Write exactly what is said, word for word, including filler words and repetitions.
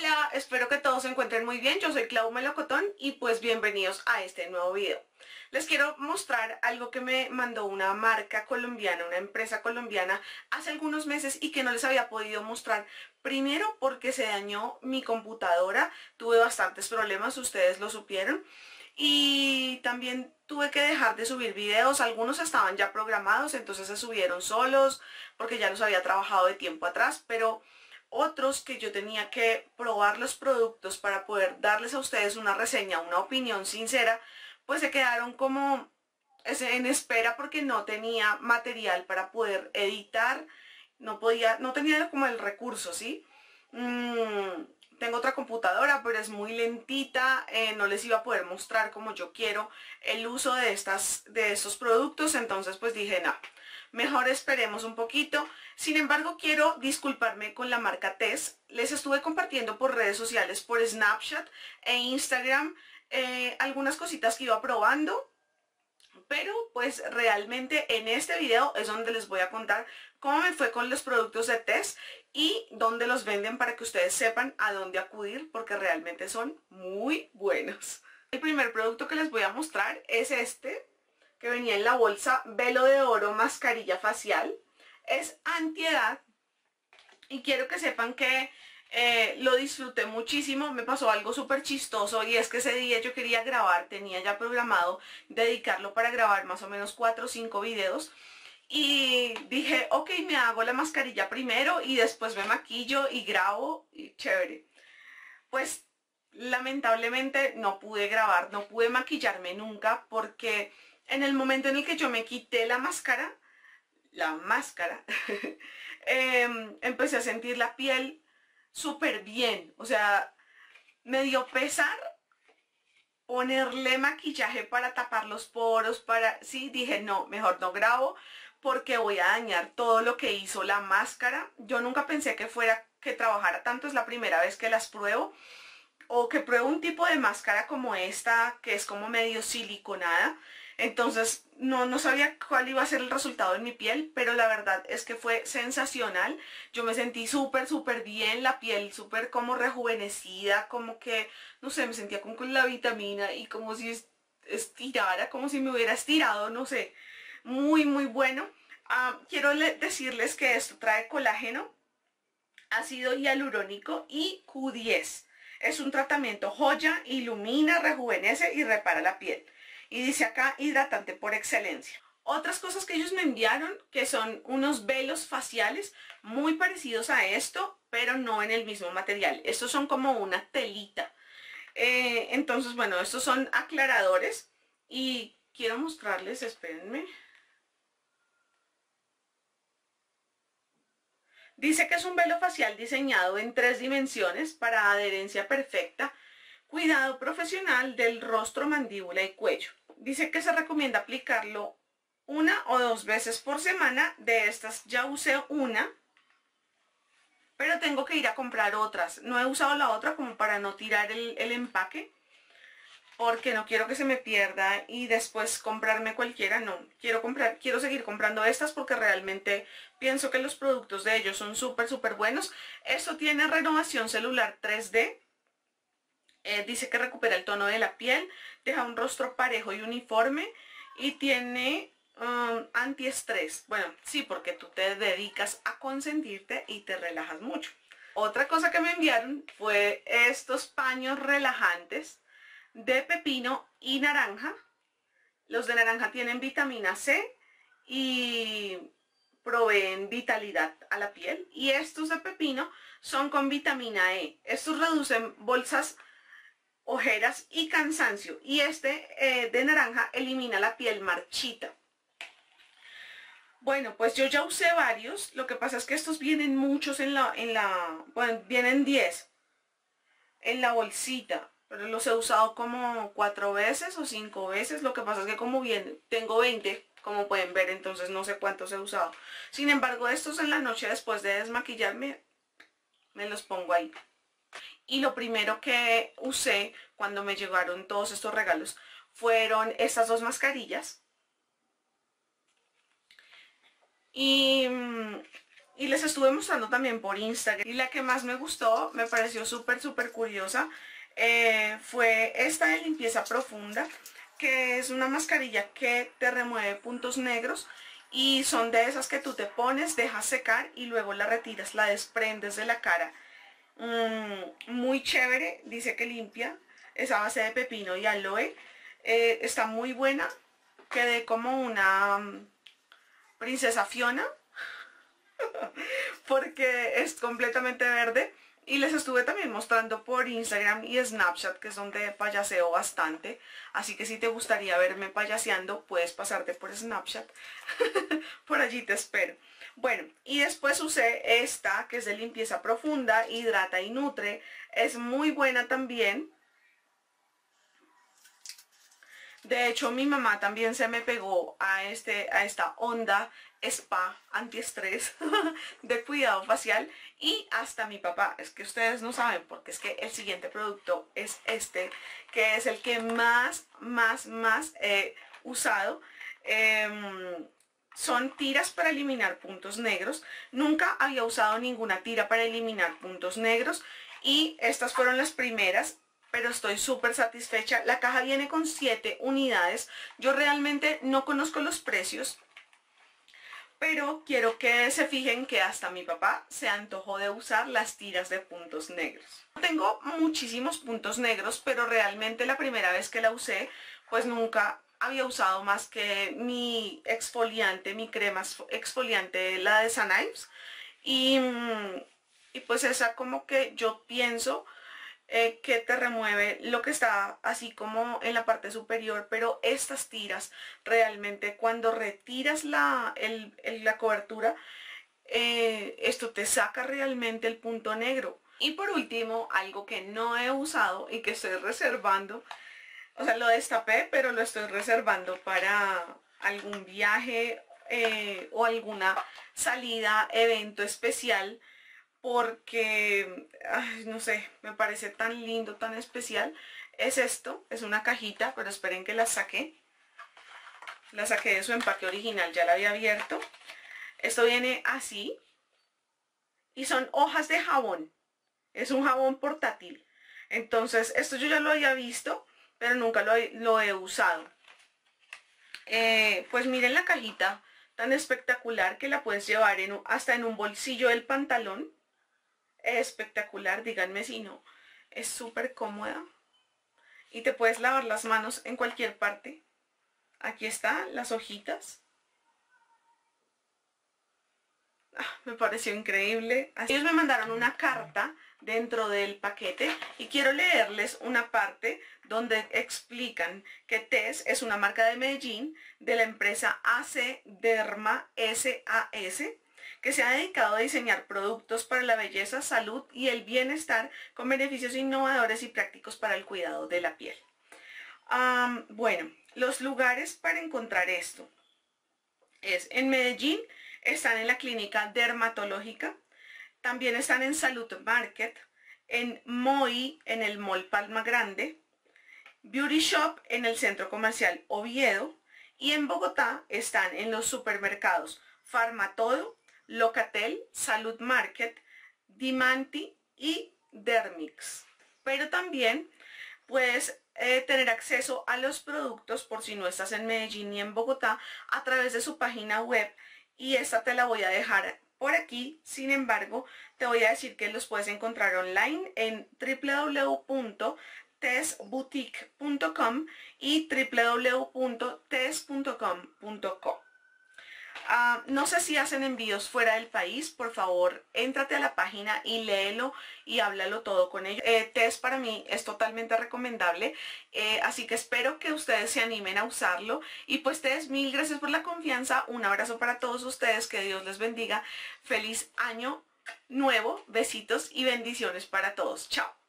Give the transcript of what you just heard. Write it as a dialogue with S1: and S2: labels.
S1: Hola, espero que todos se encuentren muy bien. Yo soy Clau Melocotón y pues bienvenidos a este nuevo video. Les quiero mostrar algo que me mandó una marca colombiana, una empresa colombiana hace algunos meses y que no les había podido mostrar. Primero porque se dañó mi computadora, tuve bastantes problemas, ustedes lo supieron. Y también tuve que dejar de subir videos, algunos estaban ya programados, entonces se subieron solos porque ya los había trabajado de tiempo atrás, pero otros que yo tenía que probar los productos para poder darles a ustedes una reseña, una opinión sincera, pues se quedaron como en espera porque no tenía material para poder editar, no podía, no tenía como el recurso, ¿sí? Mm, tengo otra computadora, pero es muy lentita, eh, no les iba a poder mostrar como yo quiero el uso de, estas, de estos productos, entonces pues dije, no, mejor esperemos un poquito. Sin embargo, quiero disculparme con la marca Tess. Les estuve compartiendo por redes sociales, por Snapchat e Instagram, eh, algunas cositas que iba probando. Pero pues realmente en este video es donde les voy a contar cómo me fue con los productos de Tess y dónde los venden para que ustedes sepan a dónde acudir porque realmente son muy buenos. El primer producto que les voy a mostrar es este, que venía en la bolsa Velo de Oro Mascarilla Facial. Es antiedad y quiero que sepan que eh, lo disfruté muchísimo. Me pasó algo súper chistoso y es que ese día yo quería grabar, tenía ya programado dedicarlo para grabar más o menos cuatro o cinco videos y dije, ok, me hago la mascarilla primero y después me maquillo y grabo y chévere. Pues lamentablemente no pude grabar, no pude maquillarme nunca porque en el momento en el que yo me quité la máscara, la máscara, eh, empecé a sentir la piel súper bien. O sea, me dio pesar ponerle maquillaje para tapar los poros, para... Sí, dije, no, mejor no grabo porque voy a dañar todo lo que hizo la máscara. Yo nunca pensé que fuera, que trabajara tanto, es la primera vez que las pruebo. O que pruebo un tipo de máscara como esta, que es como medio siliconada. Entonces no, no sabía cuál iba a ser el resultado en mi piel, pero la verdad es que fue sensacional. Yo me sentí súper, súper bien, la piel súper como rejuvenecida, como que, no sé, me sentía como con la vitamina y como si estirara, como si me hubiera estirado, no sé. Muy, muy bueno. Uh, quiero decirles que esto trae colágeno, ácido hialurónico y Q diez. Es un tratamiento joya, ilumina, rejuvenece y repara la piel. Y dice acá, hidratante por excelencia. Otras cosas que ellos me enviaron, que son unos velos faciales muy parecidos a esto, pero no en el mismo material. Estos son como una telita. Eh, entonces, bueno, estos son aclaradores. Y quiero mostrarles, espérenme. Dice que es un velo facial diseñado en tres dimensiones para adherencia perfecta, cuidado profesional del rostro, mandíbula y cuello. Dice que se recomienda aplicarlo una o dos veces por semana. De estas ya usé una, pero tengo que ir a comprar otras. No he usado la otra como para no tirar el, el empaque, porque no quiero que se me pierda y después comprarme cualquiera. No, quiero comprar, quiero seguir comprando estas porque realmente pienso que los productos de ellos son súper, súper buenos. Esto tiene renovación celular tres D. Eh, dice que recupera el tono de la piel, deja un rostro parejo y uniforme y tiene um, antiestrés. Bueno, sí, porque tú te dedicas a consentirte y te relajas mucho. Otra cosa que me enviaron fue estos paños relajantes de pepino y naranja. Los de naranja tienen vitamina C y proveen vitalidad a la piel. Y estos de pepino son con vitamina E. Estos reducen bolsas, ojeras y cansancio. Y este eh, de naranja elimina la piel marchita. Bueno, pues yo ya usé varios. Lo que pasa es que estos vienen muchos en la... En la bueno, vienen diez en la bolsita. Pero los he usado como cuatro veces o cinco veces. Lo que pasa es que como bien tengo veinte, como pueden ver, entonces no sé cuántos he usado. Sin embargo, estos en la noche después de desmaquillarme, me los pongo ahí. Y lo primero que usé cuando me llegaron todos estos regalos fueron estas dos mascarillas. Y, y les estuve mostrando también por Instagram. Y la que más me gustó, me pareció súper, súper curiosa, eh, fue esta de limpieza profunda, que es una mascarilla que te remueve puntos negros. Y son de esas que tú te pones, dejas secar y luego la retiras, la desprendes de la cara. Mm, muy chévere, dice que limpia, es a base de pepino y aloe. Eh, está muy buena, quedé como una um, princesa Fiona, porque es completamente verde. Y les estuve también mostrando por Instagram y Snapchat, que es donde payaseo bastante. Así que si te gustaría verme payaseando, puedes pasarte por Snapchat. Por allí te espero. Bueno, y después usé esta, que es de limpieza profunda, hidrata y nutre. Es muy buena también. De hecho, mi mamá también se me pegó a, este, a esta onda spa antiestrés de cuidado facial, y hasta mi papá. Es que ustedes no saben, porque es que el siguiente producto es este, que es el que más, más, más he usado. Eh, son tiras para eliminar puntos negros. Nunca había usado ninguna tira para eliminar puntos negros y estas fueron las primeras. Pero estoy súper satisfecha. La caja viene con siete unidades. Yo realmente no conozco los precios, pero quiero que se fijen que hasta mi papá se antojó de usar las tiras de puntos negros. Tengo muchísimos puntos negros, pero realmente la primera vez que la usé, pues nunca había usado más que mi exfoliante, mi crema exfoliante, la de Sanives. Y, y pues esa como que yo pienso... Eh, que te remueve lo que está así como en la parte superior, pero estas tiras realmente cuando retiras la, el, el, la cobertura, eh, esto te saca realmente el punto negro. Y por último, algo que no he usado y que estoy reservando, o sea, lo destapé, pero lo estoy reservando para algún viaje eh, o alguna salida, evento especial, porque, ay, no sé, me parece tan lindo, tan especial. Es esto, es una cajita, pero esperen que la saqué. La saqué de su empaque original, ya la había abierto. Esto viene así. Y son hojas de jabón. Es un jabón portátil. Entonces, esto yo ya lo había visto, pero nunca lo he, lo he usado. Eh, pues miren la cajita tan espectacular que la puedes llevar en, hasta en un bolsillo del pantalón. Espectacular, díganme si no. Es súper cómoda y te puedes lavar las manos en cualquier parte. Aquí están las hojitas. Ah, me pareció increíble. Ellos me mandaron una carta dentro del paquete y quiero leerles una parte donde explican que Tess es una marca de Medellín de la empresa A C Derma S A S, que se ha dedicado a diseñar productos para la belleza, salud y el bienestar con beneficios innovadores y prácticos para el cuidado de la piel. Um, bueno, los lugares para encontrar esto es en Medellín, están en la clínica dermatológica, también están en Salud Market, en Moi, en el Mall Palma Grande, Beauty Shop en el Centro Comercial Oviedo, y en Bogotá están en los supermercados Farmatodo, Locatel, Salud Market, Dimanti y Dermix. Pero también puedes eh, tener acceso a los productos, por si no estás en Medellín ni en Bogotá, a través de su página web, y esta te la voy a dejar por aquí. Sin embargo, te voy a decir que los puedes encontrar online en w w w punto tess boutique punto com y w w w punto tess punto com punto co. Uh, no sé si hacen envíos fuera del país. Por favor, éntrate a la página y léelo y háblalo todo con ellos. Eh, Tess para mí es totalmente recomendable, eh, así que espero que ustedes se animen a usarlo. Y pues Tess, mil gracias por la confianza. Un abrazo para todos ustedes, que Dios les bendiga. Feliz año nuevo, besitos y bendiciones para todos. Chao.